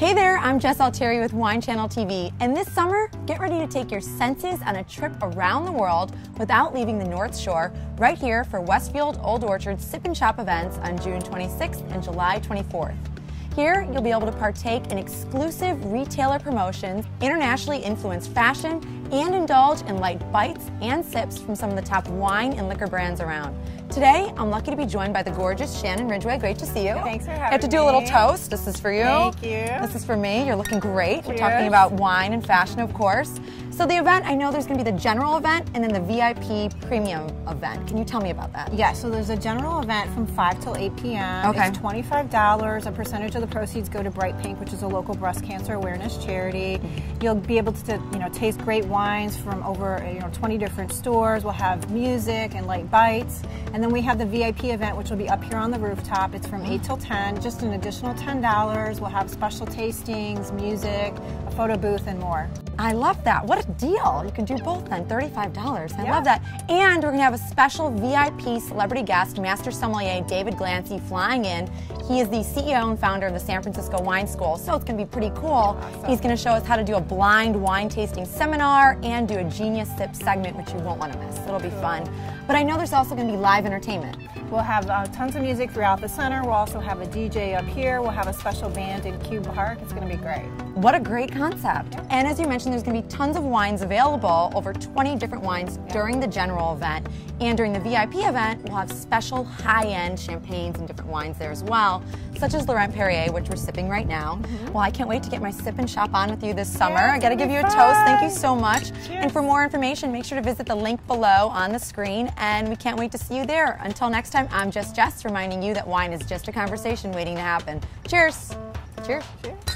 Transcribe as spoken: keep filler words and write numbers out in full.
Hey there, I'm Jess Altieri with Wine Channel T V, and this summer, get ready to take your senses on a trip around the world without leaving the North Shore, right here for Westfield Old Orchard Sip and Shop events on June twenty-sixth and July twenty-fourth. Here, you'll be able to partake in exclusive retailer promotions, internationally influenced fashion, and indulge in light bites and sips from some of the top wine and liquor brands around. Today, I'm lucky to be joined by the gorgeous Shannon Ridgway. Great to see you. Thanks for having me. I have to do a little toast. This is for you. Thank you. This is for me. You're looking great. Cheers. We're talking about wine and fashion, of course. So the event, I know there's going to be the general event and then the V I P premium event. Can you tell me about that? Yeah, so there's a general event from five till eight p m Okay. It's twenty-five dollars. A percentage of the proceeds go to Bright Pink, which is a local breast cancer awareness charity. You'll be able to, you know, taste great wines from over, you know, twenty different stores. We'll have music and light bites. And then we have the V I P event, which will be up here on the rooftop. It's from eight till ten, just an additional ten dollars. We'll have special tastings, music, a photo booth, and more. I love that. What a deal. You can do both then, thirty-five dollars. I Yeah. love that. And we're going to have a special V I P celebrity guest, Master Sommelier David Glancy, flying in. He is the C E O and founder of the San Francisco Wine School, so it's going to be pretty cool. Awesome. He's going to show us how to do a blind wine tasting seminar and do a Genius Sip segment, which you won't want to miss. It'll be fun. But I know there's also going to be live entertainment. We'll have uh, tons of music throughout the center. We'll also have a D J up here. We'll have a special band in Cube Park. It's going to be great. What a great concept. Yeah. And as you mentioned, there's going to be tons of wines available, over twenty different wines Yeah. during the general event. And during the V I P event, we'll have special high-end champagnes and different wines there as well, such as Laurent Perrier, which we're sipping right now. Mm-hmm. Well, I can't wait to get my Sip and Shop on with you this summer. Yeah, I got to give you a fun. toast. Thank you so much. Cheers. And for more information, make sure to visit the link below on the screen, and we can't wait to see you there. Until next time, I'm just Jess, reminding you that wine is just a conversation waiting to happen. Cheers. Cheers. Cheers.